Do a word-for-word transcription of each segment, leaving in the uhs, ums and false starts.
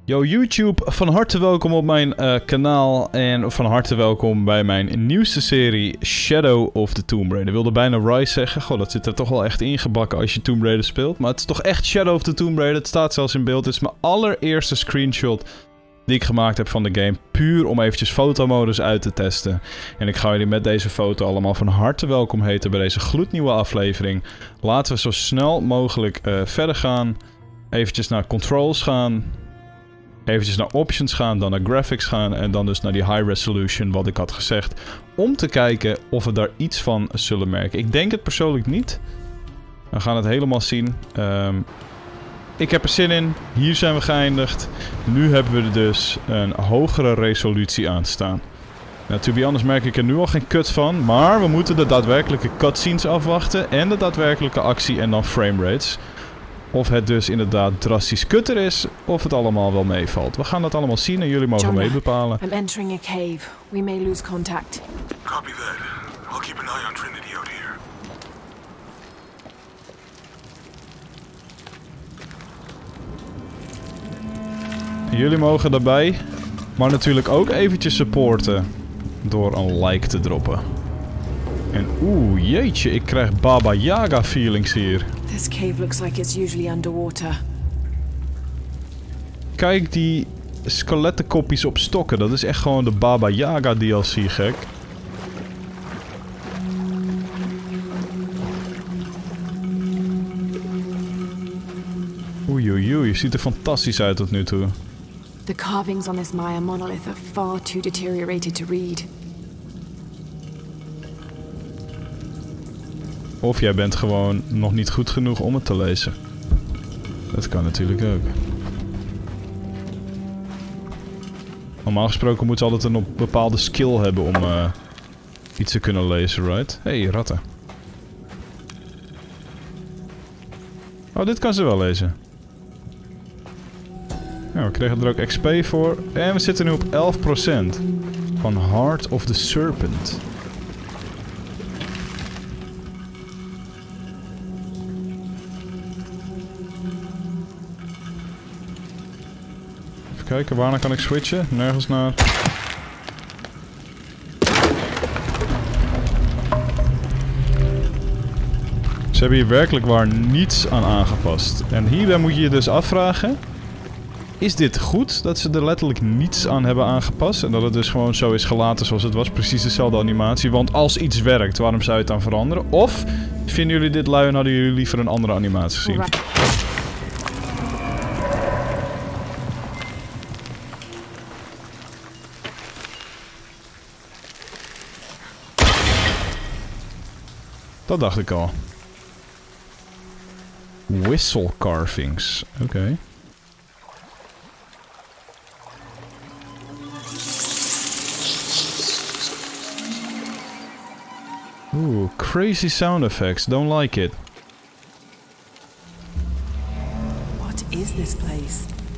Yo YouTube, van harte welkom op mijn uh, kanaal en van harte welkom bij mijn nieuwste serie Shadow of the Tomb Raider. Ik wilde bijna Rise zeggen, goh dat zit er toch wel echt ingebakken als je Tomb Raider speelt. Maar het is toch echt Shadow of the Tomb Raider, het staat zelfs in beeld. Het is mijn allereerste screenshot die ik gemaakt heb van de game, puur om eventjes fotomodus uit te testen. En ik ga jullie met deze foto allemaal van harte welkom heten bij deze gloednieuwe aflevering. Laten we zo snel mogelijk uh, verder gaan, eventjes naar controls gaan. Eventjes naar options gaan, dan naar graphics gaan en dan dus naar die high resolution wat ik had gezegd. Om te kijken of we daar iets van zullen merken. Ik denk het persoonlijk niet. We gaan het helemaal zien. Um, ik heb er zin in. Hier zijn we geëindigd. Nu hebben we dus een hogere resolutie aanstaan. Nou, to be honest merk ik er nu al geen kut van. Maar we moeten de daadwerkelijke cutscenes afwachten. En de daadwerkelijke actie en dan framerates. Of het dus inderdaad drastisch kutter is, of het allemaal wel meevalt. We gaan dat allemaal zien en jullie mogen mee bepalen. I'm entering a cave. We may lose contact. Copy that. I'll keep an eye on Trinity out here. Jullie mogen daarbij, maar natuurlijk ook eventjes supporten door een like te droppen. En oeh, jeetje, ik krijg Baba Yaga feelings hier. This cave looks like it's usually underwater. Kijk die skelettenkopjes op stokken, dat is echt gewoon de Baba Yaga D L C, gek. Oei oei oei, ziet er fantastisch uit tot nu toe. The carvings on this Maya monolith are far too deteriorated to read. Of jij bent gewoon nog niet goed genoeg om het te lezen. Dat kan natuurlijk ook. Normaal gesproken moet ze altijd een bepaalde skill hebben om uh, iets te kunnen lezen, right? Hé, hey, ratten. Oh, dit kan ze wel lezen. Nou, we kregen er ook X P voor. En we zitten nu op elf procent van Heart of the Serpent. Kijken, waarna kan ik switchen? Nergens naar. Ze hebben hier werkelijk waar niets aan aangepast. En hierbij moet je je dus afvragen. Is dit goed dat ze er letterlijk niets aan hebben aangepast? En dat het dus gewoon zo is gelaten zoals het was. Precies dezelfde animatie. Want als iets werkt, waarom zou je het dan veranderen? Of vinden jullie dit lui en hadden jullie liever een andere animatie gezien? Dat dacht ik al. Whistle carvings. Oké. Okay. Oeh, crazy sound effects. Don't like it. What is this place?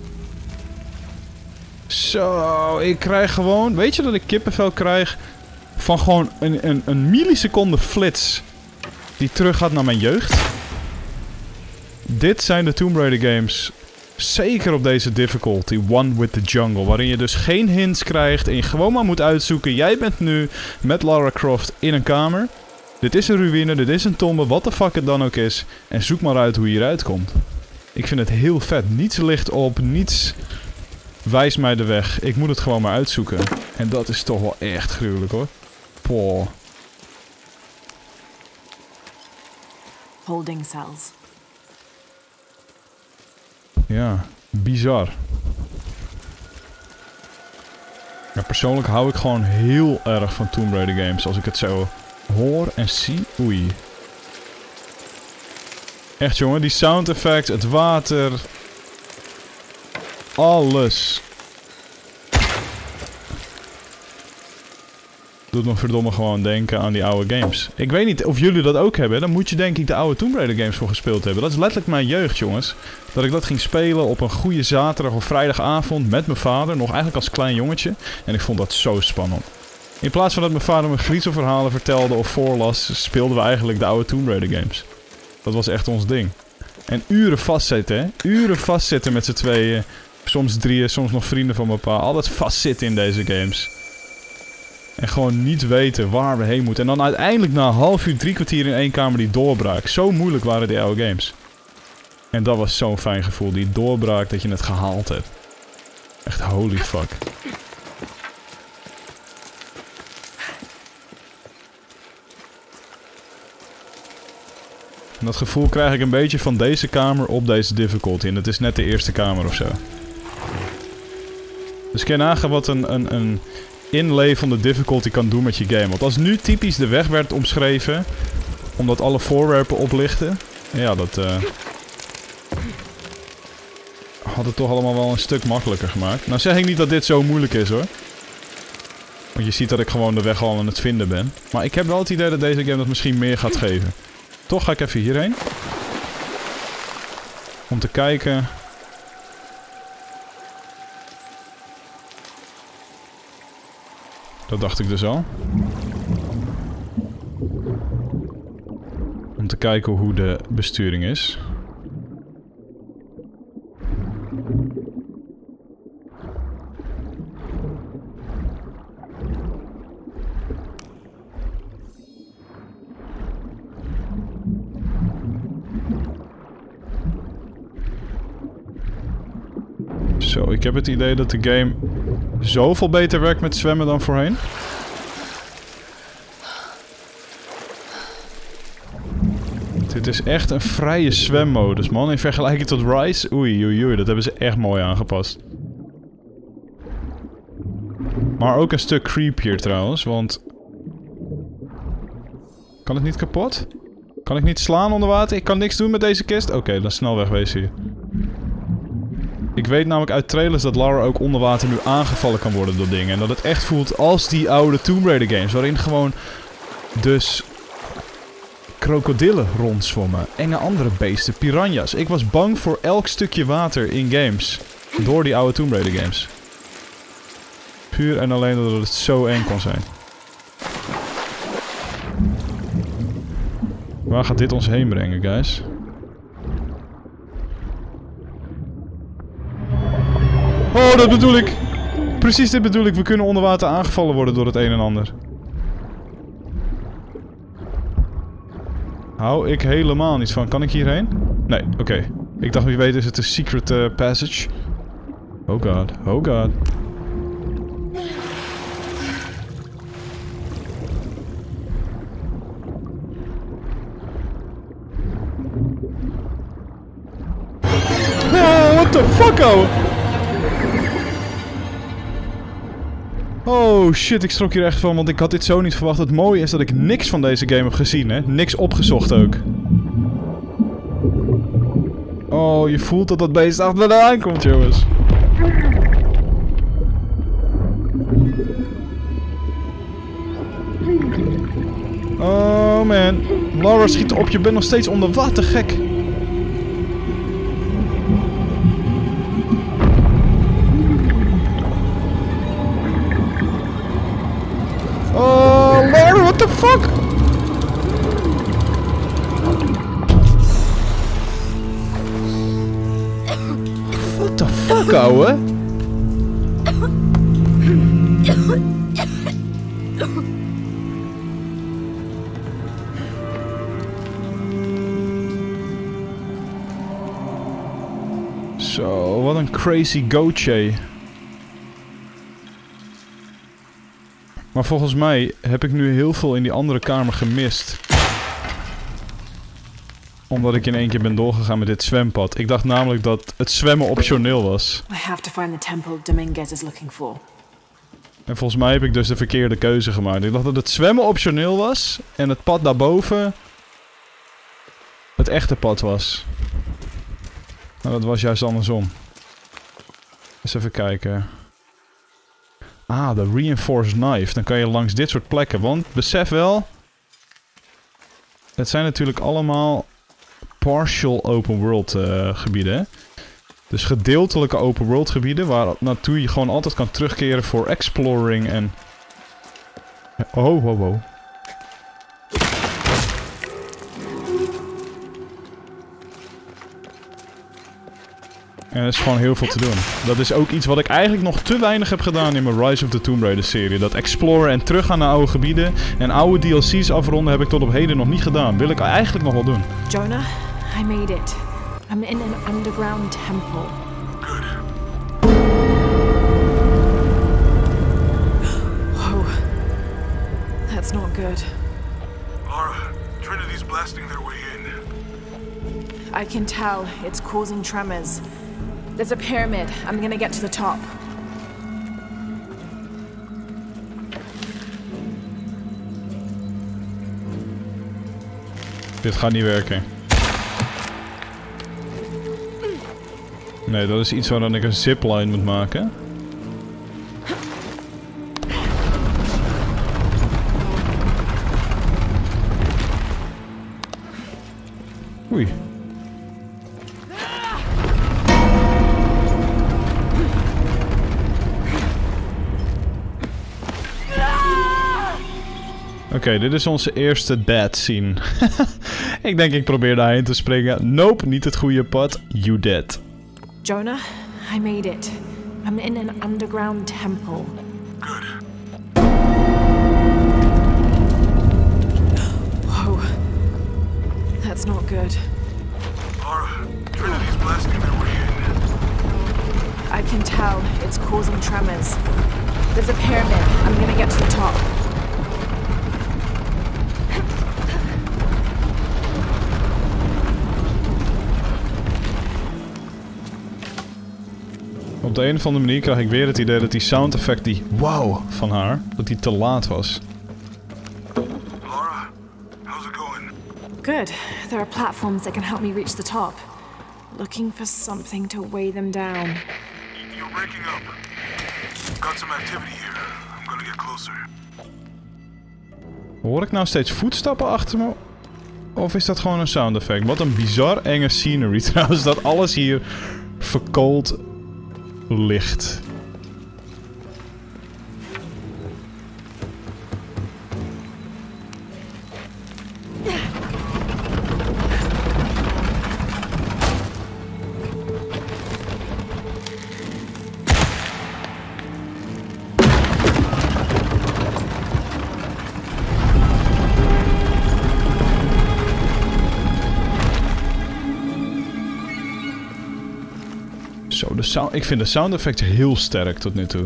Zo, ik krijg gewoon... Weet je dat ik kippenvel krijg van gewoon een, een, een milliseconde flits die terug gaat naar mijn jeugd? Dit zijn de Tomb Raider games. Zeker op deze difficulty, One with the Jungle. Waarin je dus geen hints krijgt en je gewoon maar moet uitzoeken. Jij bent nu met Lara Croft in een kamer. Dit is een ruïne, dit is een tombe, wat de fuck het dan ook is. En zoek maar uit hoe je eruit komt. Ik vind het heel vet. Niets licht op, niets wijst mij de weg. Ik moet het gewoon maar uitzoeken. En dat is toch wel echt gruwelijk hoor. Poh. Holding cells. Ja, bizar. Ja, persoonlijk hou ik gewoon heel erg van Tomb Raider games. Als ik het zo hoor en zie. Oei. Echt jongen, die sound effects, het water. Alles. Doet me verdomme gewoon denken aan die oude games. Ik weet niet of jullie dat ook hebben. Dan moet je denk ik de oude Tomb Raider games voor gespeeld hebben. Dat is letterlijk mijn jeugd, jongens. Dat ik dat ging spelen op een goede zaterdag of vrijdagavond met mijn vader. Nog eigenlijk als klein jongetje. En ik vond dat zo spannend. In plaats van dat mijn vader me griezelverhalen vertelde of voorlas, speelden we eigenlijk de oude Tomb Raider games. Dat was echt ons ding. En uren vastzitten, hè. Uren vastzitten met z'n tweeën. Soms drieën, soms nog vrienden van mijn pa. Altijd vastzitten in deze games. En gewoon niet weten waar we heen moeten. En dan uiteindelijk na een half uur, drie kwartier in één kamer die doorbraak. Zo moeilijk waren die oude games. En dat was zo'n fijn gevoel. Die doorbraak dat je het gehaald hebt. Echt holy fuck. En dat gevoel krijg ik een beetje van deze kamer op deze difficulty. En dat is net de eerste kamer of zo. Dus kun je nagaan wat een, een, een inlay van de difficulty kan doen met je game. Want als nu typisch de weg werd omschreven, omdat alle voorwerpen oplichten. Ja, dat uh, had het toch allemaal wel een stuk makkelijker gemaakt. Nou zeg ik niet dat dit zo moeilijk is hoor. Want je ziet dat ik gewoon de weg al aan het vinden ben. Maar ik heb wel het idee dat deze game dat misschien meer gaat geven. Toch ga ik even hierheen. Om te kijken. Dat dacht ik dus al. Om te kijken hoe de besturing is. Zo, ik heb het idee dat de game zoveel beter werkt met zwemmen dan voorheen. Dit is echt een vrije zwemmodus, man. In vergelijking tot Rise, oei, oei, oei, dat hebben ze echt mooi aangepast. Maar ook een stuk creepier trouwens, want... Kan het niet kapot? Kan ik niet slaan onder water? Ik kan niks doen met deze kist? Oké, okay, dan snel wegwezen hier. Ik weet namelijk uit trailers dat Lara ook onder water nu aangevallen kan worden door dingen. En dat het echt voelt als die oude Tomb Raider games. Waarin gewoon dus krokodillen rondzwommen. Enge andere beesten, piranha's. Ik was bang voor elk stukje water in games. Door die oude Tomb Raider games. Puur en alleen omdat het zo eng kon zijn. Waar gaat dit ons heen brengen, guys? Oh, dat bedoel ik. Precies dit bedoel ik. We kunnen onder water aangevallen worden door het een en ander. Hou ik helemaal niet van. Kan ik hierheen? Nee, oké. Okay. Ik dacht, wie weet is het een secret uh, passage. Oh god, oh god. Oh, what the fuck, oh! Oh shit, ik schrok hier echt van, want ik had dit zo niet verwacht. Het mooie is dat ik niks van deze game heb gezien, hè. Niks opgezocht ook. Oh, je voelt dat dat beest achteraan komt, jongens. Oh man. Lara schiet op, je bent nog steeds onder water, gek. Oh, Lara, what the fuck? What the fuck, ouwe? Zo, wat een crazy goatje. Maar volgens mij heb ik nu heel veel in die andere kamer gemist. Omdat ik in één keer ben doorgegaan met dit zwempad. Ik dacht namelijk dat het zwemmen optioneel was. I have to find the temple Dominguez is looking for. En volgens mij heb ik dus de verkeerde keuze gemaakt. Ik dacht dat het zwemmen optioneel was. En het pad daarboven het echte pad was. Nou, dat was juist andersom. Eens even kijken. Ah, de reinforced knife. Dan kan je langs dit soort plekken. Want besef wel. Het zijn natuurlijk allemaal partial open world uh, gebieden. Hè? Dus gedeeltelijke open world gebieden. Waar naartoe je gewoon altijd kan terugkeren voor exploring en... Oh, oh, oh. En er is gewoon heel veel te doen. Dat is ook iets wat ik eigenlijk nog te weinig heb gedaan in mijn Rise of the Tomb Raider serie. Dat exploren en teruggaan naar oude gebieden en oude D L C's afronden heb ik tot op heden nog niet gedaan. Wil ik eigenlijk nog wel doen. Jonah, I made it. I'm in an underground temple. Good. Whoa. That's not good. Lara, Trinity's blasting their way in. I can tell it's causing tremors. There's a pyramid. I'm gonna get to the top. Dit gaat niet werken. Nee, dat is iets waar ik een zipline moet maken. Oei. Oké, okay, dit is onze eerste dead scene. Ik denk ik probeer daarheen te springen. Nope, niet het goede pad. You dead. Jonah, I made it. I'm in an underground temple. Good. Whoa. That's not good. Lara, Trinity's blasting their way in. I can tell it's causing tremors. There's a pyramid. I'm gonna get to the top. Op de een of andere manier krijg ik weer het idee dat die sound effect, die wow van haar, dat die te laat was. Lara, how's it going? Good. There are platforms that can help me reach the top. Looking for something to weigh them down. You're breaking up. Got some activity here. I'm gonna get closer. Hoor ik nou steeds voetstappen achter me? Of is dat gewoon een sound effect? Wat een bizar enge scenery trouwens, dat alles hier verkoold ligt. Zo, de sound, ik vind de sound effects heel sterk tot nu toe.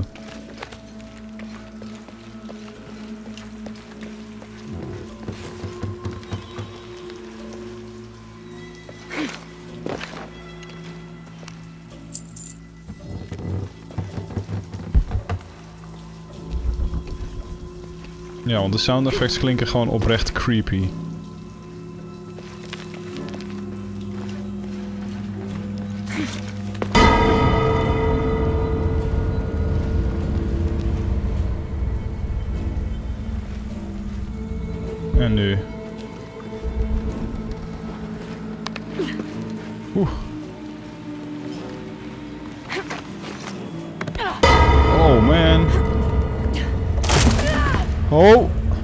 Ja, want de sound effects klinken gewoon oprecht creepy. En nu. Oeh. Oh man. Oh.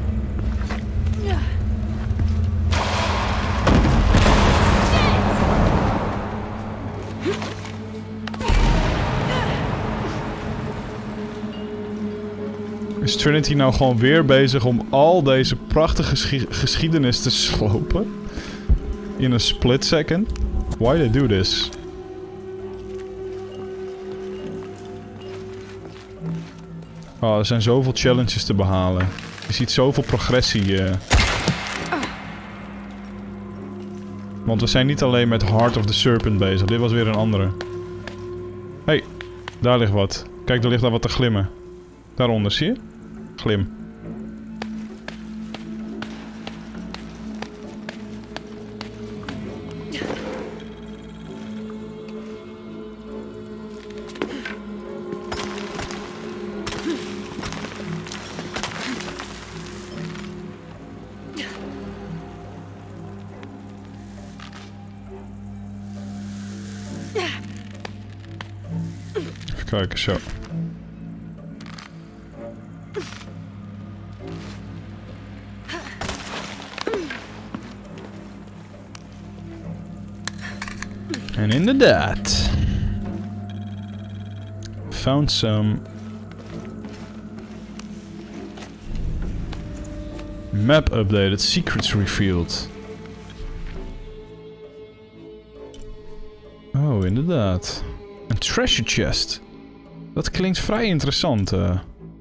Is Trinity nou gewoon weer bezig om al deze prachtige geschi geschiedenis te slopen? In een split second? Why they do this? Oh, er zijn zoveel challenges te behalen. Je ziet zoveel progressie. Uh. Want we zijn niet alleen met Heart of the Serpent bezig. Dit was weer een andere. Hey, daar ligt wat. Kijk, er ligt daar wat te glimmen. Daaronder, zie je? Glim. Even kijken, zo. En inderdaad. Found some. Map updated. Secrets revealed. Oh, inderdaad. Een treasure chest. Dat klinkt vrij interessant. Uh.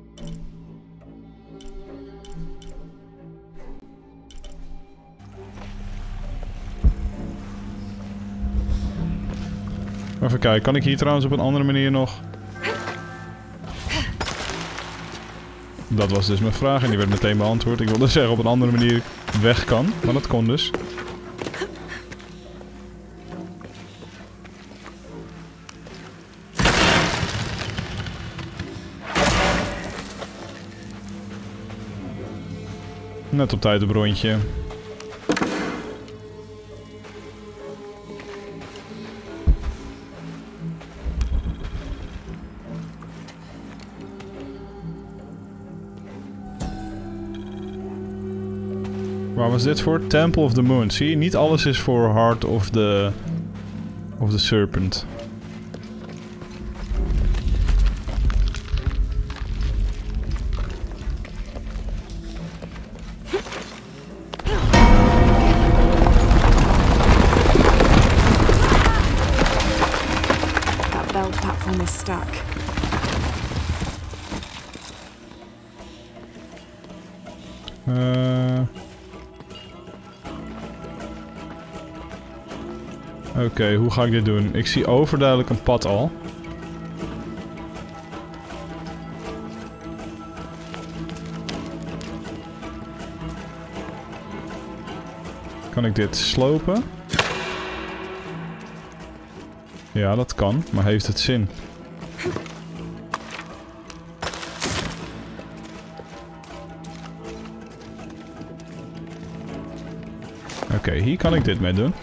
Even kijken, kan ik hier trouwens op een andere manier nog... Dat was dus mijn vraag en die werd meteen beantwoord. Ik wilde zeggen op een andere manier weg kan, maar dat kon dus. Net op tijd op rondje. Waar was dit voor? Temple of the Moon. Zie je, niet alles is voor Heart of the... of the Serpent. That bell platform is stuck. Uh... Oké, okay, hoe ga ik dit doen? Ik zie overduidelijk een pad al. Kan ik dit slopen? Ja, dat kan, maar heeft het zin? Oké, okay, hier kan ik dit mee doen.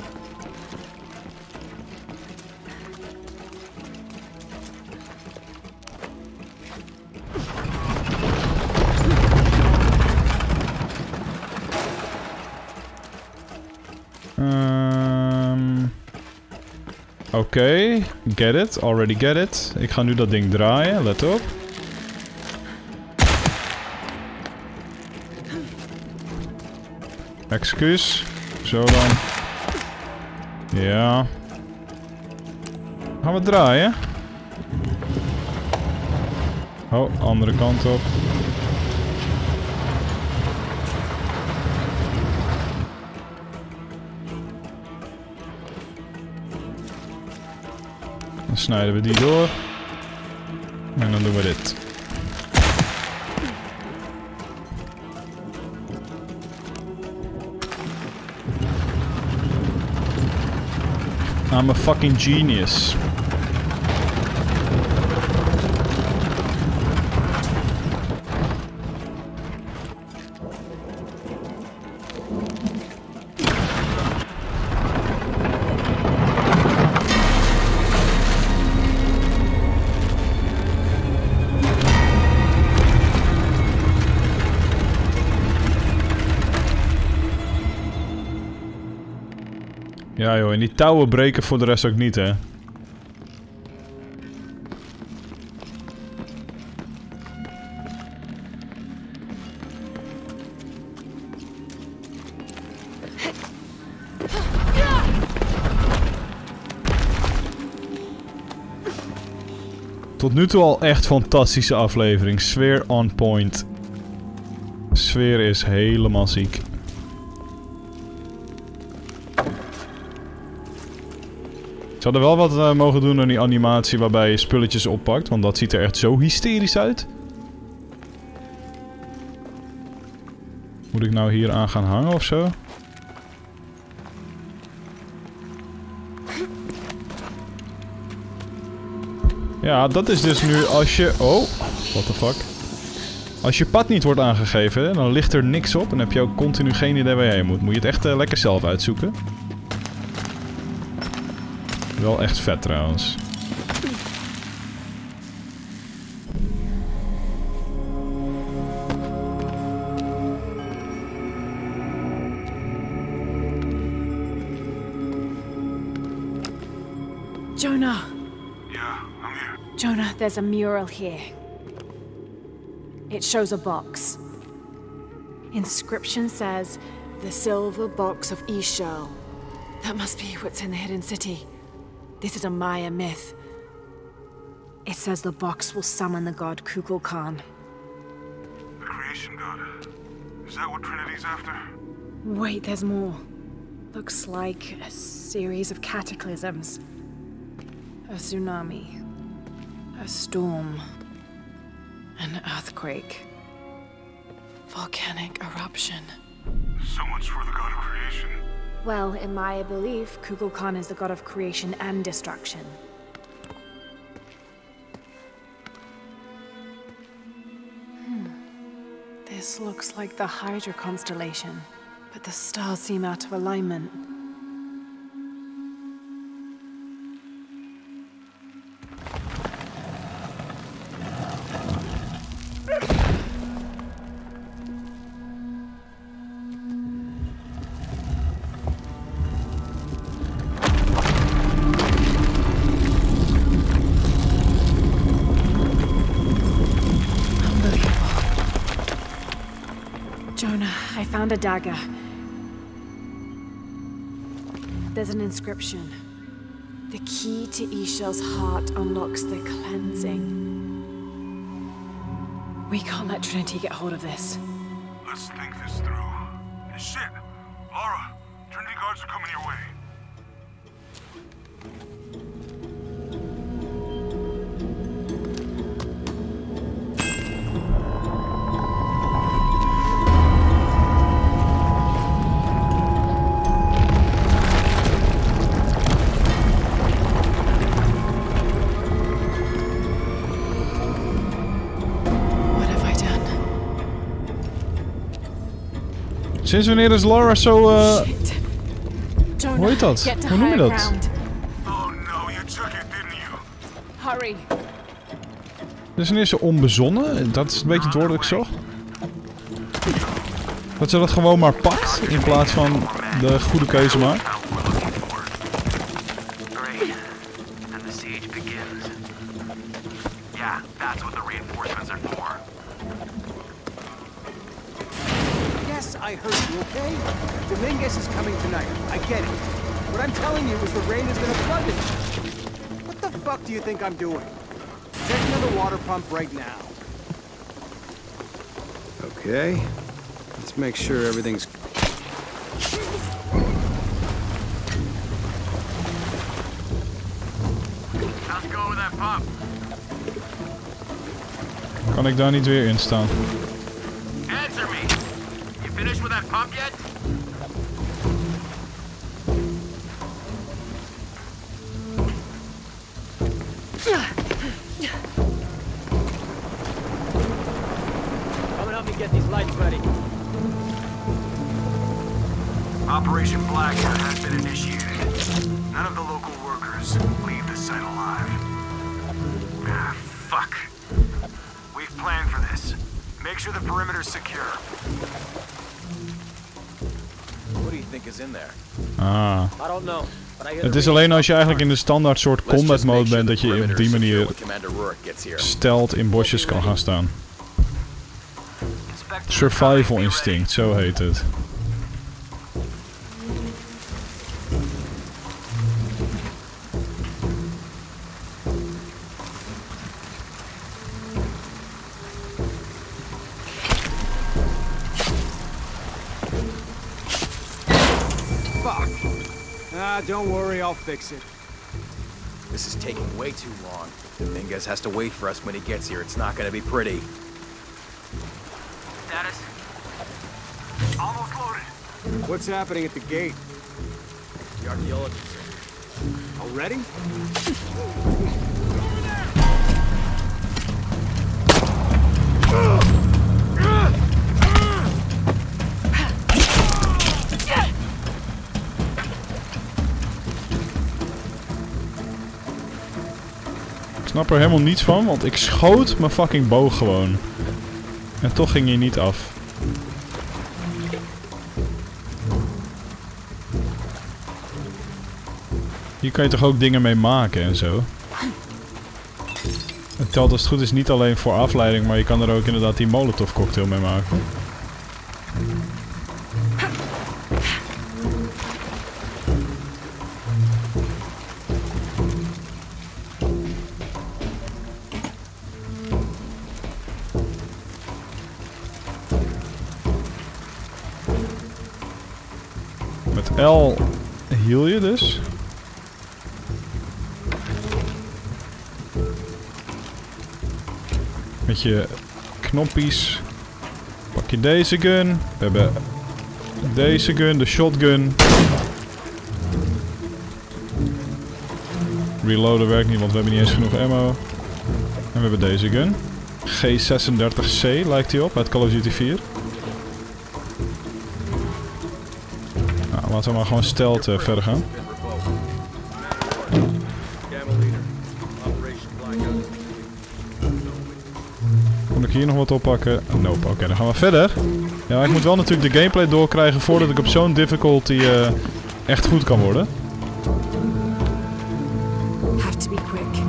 Um, Oké, okay. Get it, already get it. Ik ga nu dat ding draaien, let op. Excuus. Zo dan. Ja. Gaan we draaien? Oh, andere kant op. Dan snijden we die door. En dan doen we dit. I'm a fucking genius. Ja joh, en die touwen breken voor de rest ook niet, hè. Tot nu toe al echt fantastische aflevering. Sfeer on point. Sfeer is helemaal ziek. Ze hadden wel wat uh, mogen doen aan die animatie waarbij je spulletjes oppakt, want dat ziet er echt zo hysterisch uit. Moet ik nou hier aan gaan hangen of zo? Ja, dat is dus nu als je... Oh, what the fuck. Als je pad niet wordt aangegeven, dan ligt er niks op en heb je ook continu geen idee waar jij moet. Moet je het echt uh, lekker zelf uitzoeken. Wel echt vet trouwens. Jonah. Yeah, I'm here. Jonah, there's a mural here. It shows a box. Inscription says, the silver box of Ishal. That must be what's in the hidden city. This is a Maya myth. It says the box will summon the god Kukulkan. The creation god. Is that what Trinity's after? Wait, there's more. Looks like a series of cataclysms. A tsunami. A storm. An earthquake. Volcanic eruption. So much for the god of creation. Well, in Maya belief, Kukulkan is the god of creation and destruction. Hmm. This looks like the Hydra constellation, but the stars seem out of alignment. Jonah, I found a dagger. There's an inscription. The key to Ishal's heart unlocks the cleansing. We can't let Trinity get hold of this. Let's think this through. Hey, shit! Lara, Trinity guards are coming your way. Sinds wanneer is Lara zo, uh... Shit. Jonah, hoe heet dat? get to Hoe noem je higher dat? ground. Oh no, you took it, didn't you? Hurry. Dus wanneer is ze onbezonnen? Dat is een beetje het woord dat ik zocht. Dat ze dat gewoon maar pakt, in plaats van de goede keuze maakt. Great. And the siege begins. Yeah, that's what the reinforcements are for. Yes, I heard you, okay? Dominguez is coming tonight. I get it. What I'm telling you is the rain is gonna flood it. What the fuck do you think I'm doing? Checking on the water pump right now. Okay. Let's make sure everything's... How's it going with that pump? Kan ik daar niet weer in staan? Answer me! You finished with that pump yet? Come and help me get these lights ready. Operation Blackout has been initiated. None of the local workers leave the site alive. Ah, fuck. We've planned for this. Make sure the perimeter's secure. What do you think is in there? Ah. I don't know. Het is alleen als je eigenlijk in de standaard soort combat mode bent dat je op die manier stelt in bosjes kan gaan staan. Survival instinct, zo heet het. Ah, don't worry, I'll fix it. This is taking way too long. Dominguez has to wait for us when he gets here. It's not gonna be pretty. Status? Almost loaded. What's happening at the gate? The archaeologist. Already? Ik snap er helemaal niets van, want ik schoot mijn fucking boog gewoon. En toch ging hij niet af. Hier kan je toch ook dingen mee maken en zo? telt als het goed is niet alleen voor afleiding, maar je kan er ook inderdaad die Molotov cocktail mee maken. Met L heal je dus. Met je knoppies pak je deze gun. We hebben deze gun, de shotgun. Reloaden werkt niet, want we hebben niet eens genoeg ammo. En we hebben deze gun. G zesendertig C lijkt die op, uit Call of Duty vier. Nou, laten we maar gewoon stealth uh, verder gaan. Kon ik hier nog wat oppakken? Nope, oké, okay, dan gaan we verder. Ja, ik moet wel natuurlijk de gameplay doorkrijgen voordat ik op zo'n difficulty uh, echt goed kan worden. Have to be quick.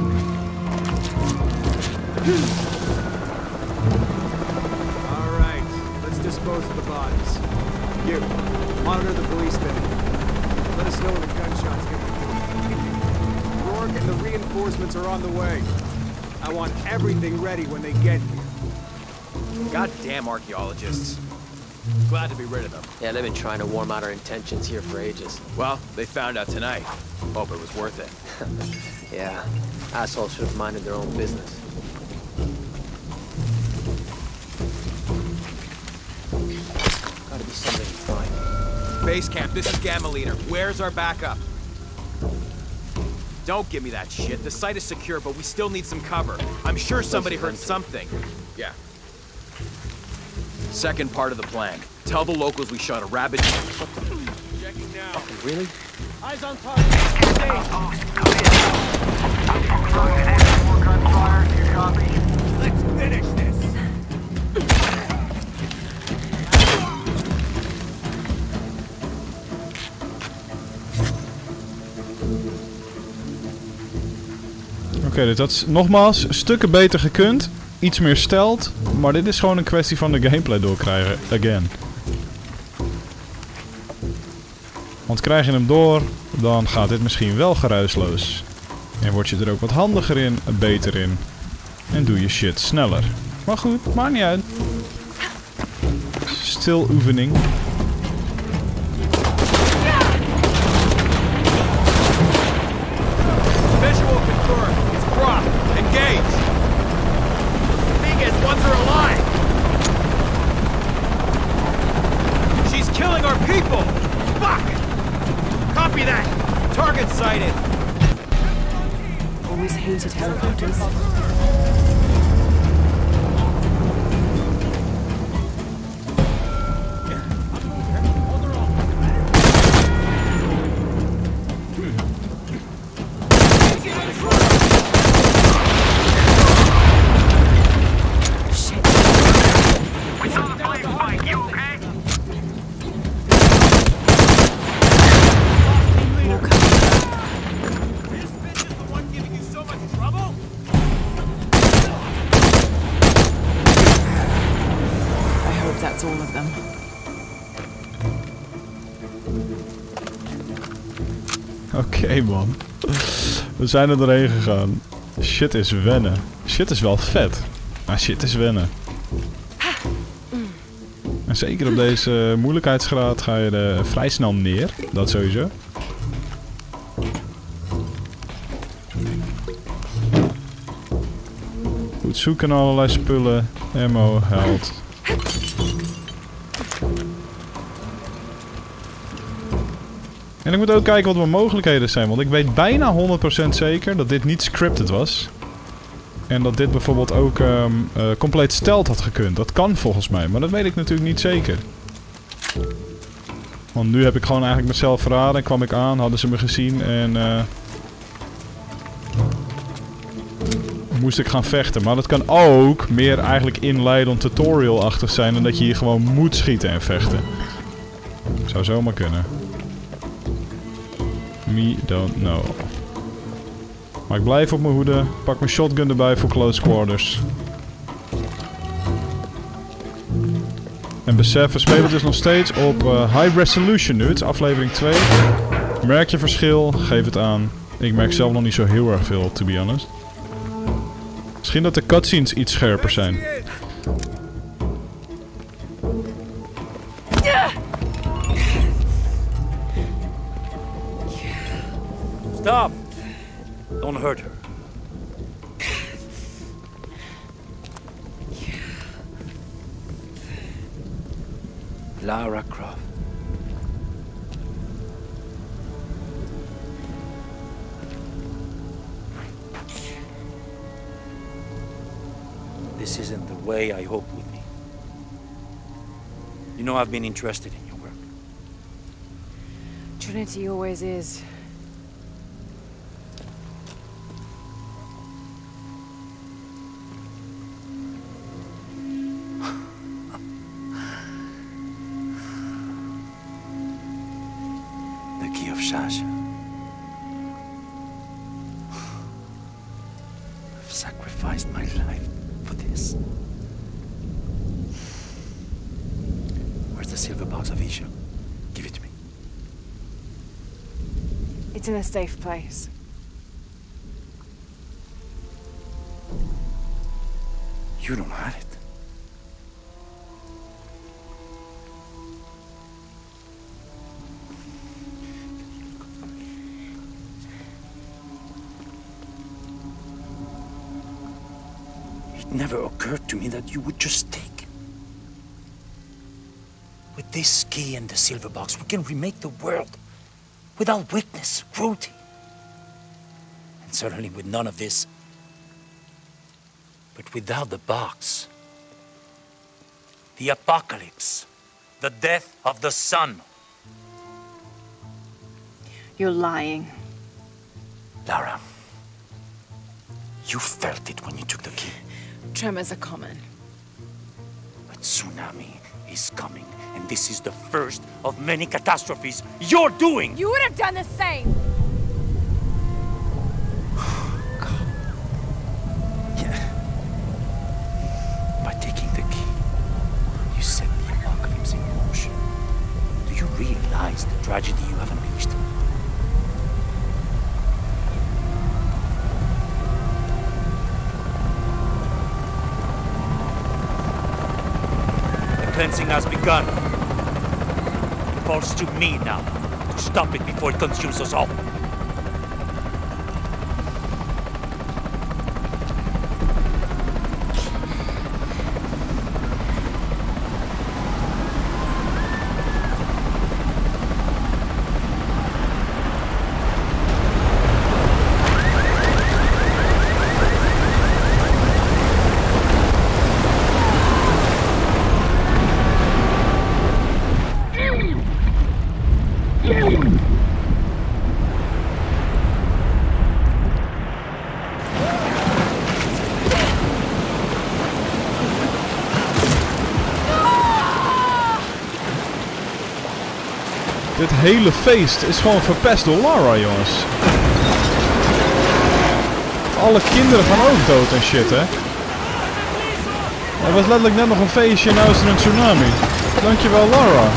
All right, let's dispose of the bodies. You, monitor the police bin. Let us know when the gunshots get. Rourke and the reinforcements are on the way. I want everything ready when they get here. Goddamn archaeologists. Glad to be rid of them. Yeah, they've been trying to warm out our intentions here for ages. Well, they found out tonight. Hope it was worth it. Yeah, assholes should have minded their own business. Gotta be something to find. Base camp, this is Gamma Leader. Where's our backup? Don't give me that shit. The site is secure, but we still need some cover. I'm sure somebody heard something. Yeah. Second part of the plan. Tell the locals we shot a rabid... Checking now. Really? Eyes on target. Stay. More gunfire, you copy? Let's finish this. Oké, okay, dus dat is nogmaals stukken beter gekund. Iets meer stealth. Maar dit is gewoon een kwestie van de gameplay doorkrijgen. Again. Want krijg je hem door, dan gaat dit misschien wel geruisloos. En word je er ook wat handiger in, beter in. En doe je shit sneller. Maar goed, maakt niet uit. Stil oefening. Visual confirmed. It's Brock. Engage. Vegas wants her alive. She's killing our people. Fuck. Copy that. Target sighted. Always hated helicopters. That's all of them. Oké okay, man. We zijn er doorheen gegaan. Shit is wennen. Shit is wel vet. Maar shit is wennen. En zeker op deze moeilijkheidsgraad ga je er vrij snel neer. Dat sowieso. Goed zoeken naar allerlei spullen. Ammo, held. En ik moet ook kijken wat mijn mogelijkheden zijn, want ik weet bijna honderd procent zeker dat dit niet scripted was. En dat dit bijvoorbeeld ook um, uh, compleet stealth had gekund. Dat kan volgens mij, maar dat weet ik natuurlijk niet zeker. Want nu heb ik gewoon eigenlijk mezelf verraden. Kwam ik aan, hadden ze me gezien en... Uh, moest ik gaan vechten. Maar dat kan ook meer eigenlijk inleidend tutorial-achtig zijn dan dat je hier gewoon moet schieten en vechten. Zou zomaar kunnen. Me don't know. Maar ik blijf op mijn hoede. Pak mijn shotgun erbij voor close quarters. En besef, we spelen dus nog steeds op uh, high resolution nu. Het is aflevering twee. Merk je verschil? Geef het aan. Ik merk zelf nog niet zo heel erg veel, to be honest. Misschien dat de cutscenes iets scherper zijn. Stop! Don't hurt her. Lara Croft. This isn't the way I hoped would be. You know I've been interested in your work. Trinity always is. The key of Shasha. I've sacrificed my life for this. Where's the silver box of Isha? Give it to me. It's in a safe place. You don't have it. It never occurred to me that you would just take it. With this key and the silver box, we can remake the world without weakness, cruelty. And certainly with none of this. But without the box, the apocalypse, the death of the sun. You're lying. Lara, you felt it when you took the key. Tremors are common. A tsunami is coming, and this is the first of many catastrophes you're doing! You would have done the same! By taking the key, you set the apocalypse in motion. Do you realize the tragedy you have unleashed? The cleansing has begun. It falls to me now to stop it before it consumes us all. Dit hele feest is gewoon verpest door Lara, jongens. Alle kinderen gaan ook dood en shit, hè. Er was letterlijk net nog een feestje en nu is er een tsunami. Dankjewel, Lara.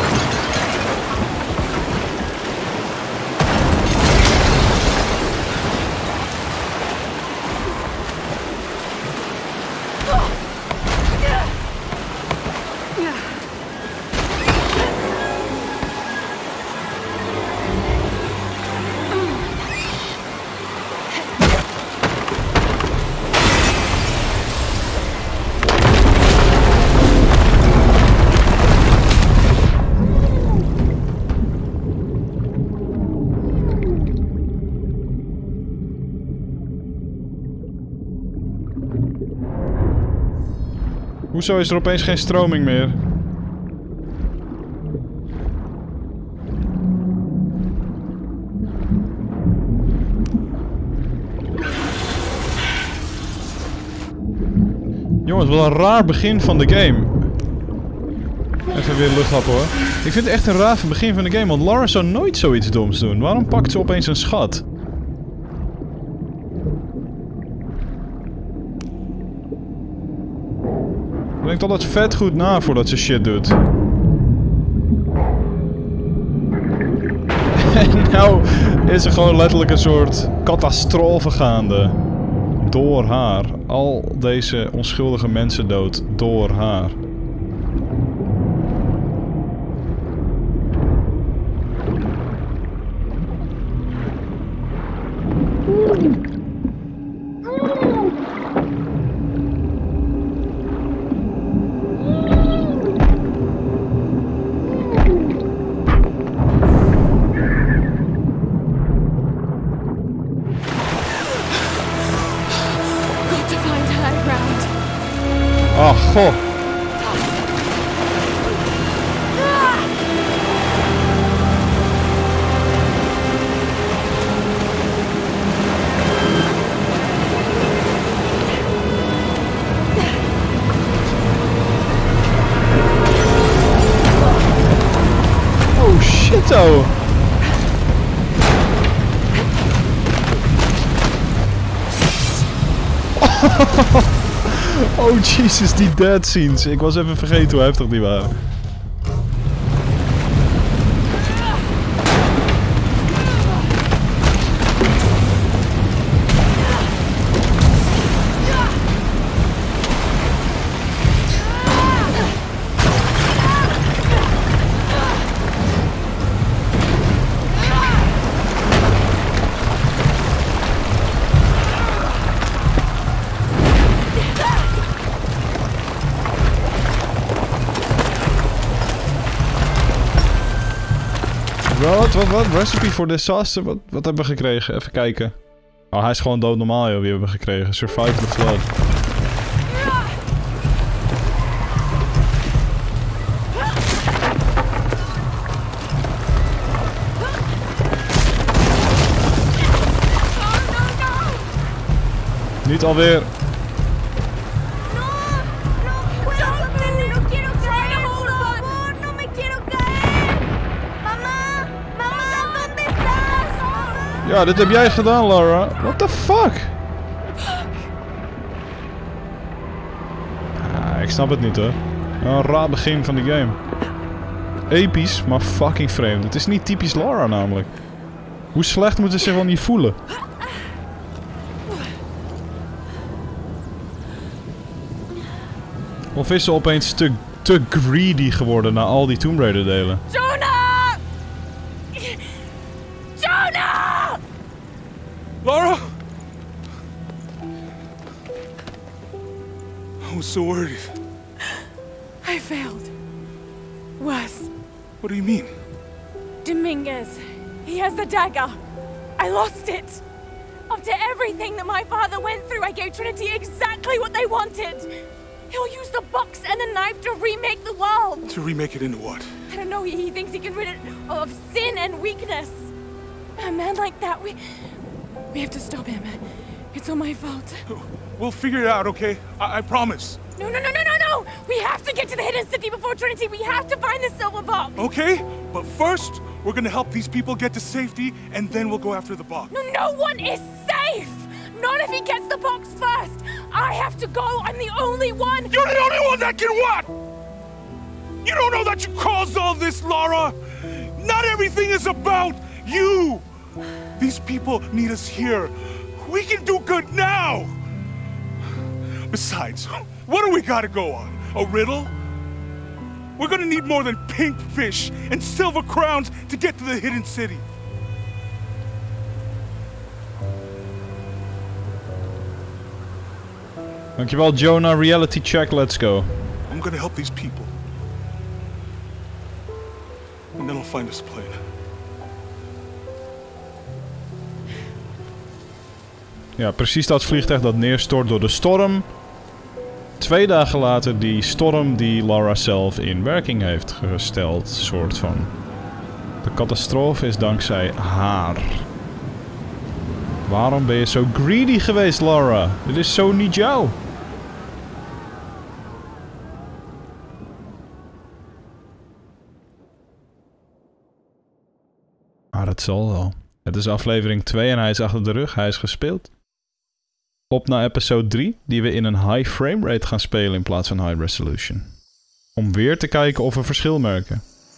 Hoezo is er opeens geen stroming meer? Jongens, wat een raar begin van de game. Even weer luchthap hoor. Ik vind het echt een raar begin van de game, want Lara zou nooit zoiets doms doen. Waarom pakt ze opeens een schat? Denkt altijd vet goed na voordat ze shit doet. En nou is er gewoon letterlijk een soort catastrofe gaande. Door haar. Al deze onschuldige mensen dood door haar. Oh, goh. Oh, shit, oh. Oh Jesus, die dead scenes. Ik was even vergeten hoe heftig die waren. Wat, wat, wat? Recipe for disaster? Wat, wat hebben we gekregen? Even kijken. Oh, hij is gewoon doodnormaal, joh. Wie hebben we gekregen? Survive the flood. Niet alweer. Ja, dit heb jij gedaan, Lara. What the fuck? Ah, ik snap het niet, hoor. Een raar begin van de game. Episch, maar fucking vreemd. Het is niet typisch Lara, namelijk. Hoe slecht moeten ze zich wel niet voelen? Of is ze opeens te, te greedy geworden na al die Tomb Raider delen? Jonah! Jonah! Lara! I was so worried. I failed. Worse. What do you mean? Dominguez. He has the dagger. I lost it. After everything that my father went through, I gave Trinity exactly what they wanted. He'll use the box and the knife to remake the world. To remake it into what? I don't know. He, he thinks he can rid it of sin and weakness. A man like that, we... We have to stop him. It's all my fault. We'll figure it out, okay? I, I promise. No, no, no, no, no, no! We have to get to the hidden city before Trinity. We have to find the silver box. Okay, but first, we're gonna help these people get to safety, and then we'll go after the box. No, no one is safe! Not if he gets the box first! I have to go! I'm the only one! You're the only one that can what? You don't know that you caused all this, Lara! Not everything is about you! These people need us here. We can do good now! Besides, what do we gotta go on? A riddle? We're gonna need more than pink fish and silver crowns to get to the hidden city. Dankjewel, Jonah. Reality check, let's go. I'm gonna help these people. And then I'll find us a plane. Ja, precies dat vliegtuig dat neerstort door de storm. Twee dagen later die storm die Lara zelf in werking heeft gesteld, soort van. De catastrofe is dankzij haar. Waarom ben je zo greedy geweest, Lara? Dit is zo niet jou. Maar het zal wel. Het is aflevering twee en hij is achter de rug. Hij is gespeeld. Op naar episode drie, die we in een high framerate gaan spelen in plaats van high resolution. Om weer te kijken of we verschil merken.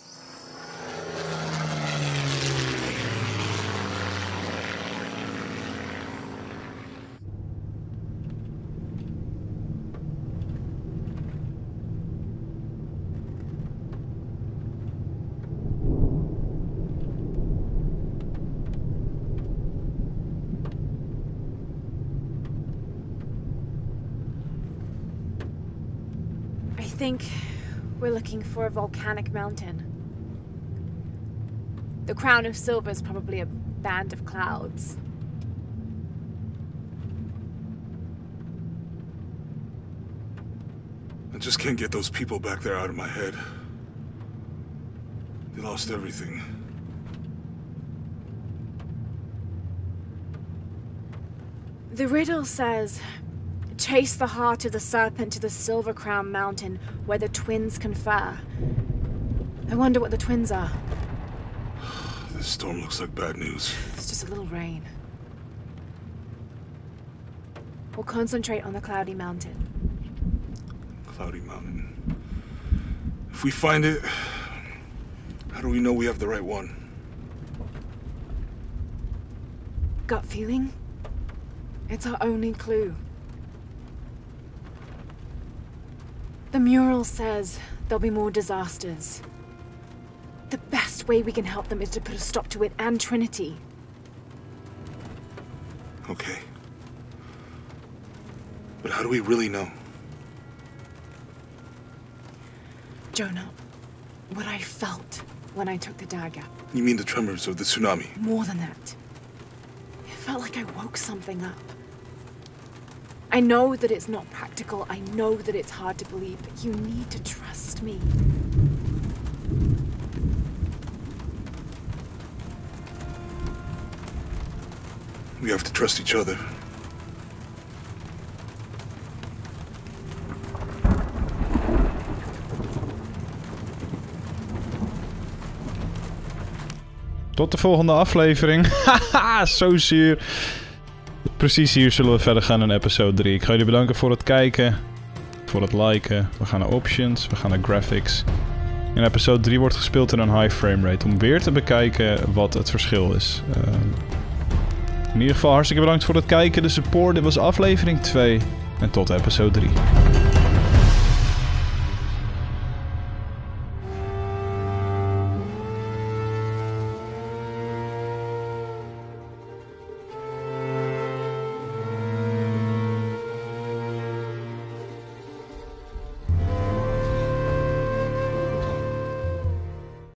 I think we're looking for a volcanic mountain. The crown of silver is probably a band of clouds. I just can't get those people back there out of my head. They lost everything. The riddle says, chase the heart of the serpent to the Silver Crown Mountain where the twins confer. I wonder what the twins are. This storm looks like bad news. It's just a little rain. We'll concentrate on the Cloudy Mountain. Cloudy Mountain. If we find it, how do we know we have the right one? Gut feeling? It's our only clue. The mural says there'll be more disasters. The best way we can help them is to put a stop to it and Trinity. Okay. But how do we really know? Jonah, what I felt when I took the dagger. You mean the tremors of the tsunami? More than that. It felt like I woke something up. I know that it's not practical, I know that it's hard to believe, but you need to trust me. We have to trust each other. Tot de volgende aflevering. Haha, zozeer. Precies hier zullen we verder gaan in episode drie. Ik ga jullie bedanken voor het kijken. Voor het liken. We gaan naar options. We gaan naar graphics. In episode drie wordt gespeeld in een high frame rate. Om weer te bekijken wat het verschil is. Uh, in ieder geval hartstikke bedankt voor het kijken. De support. Dit was aflevering twee. En tot episode drie.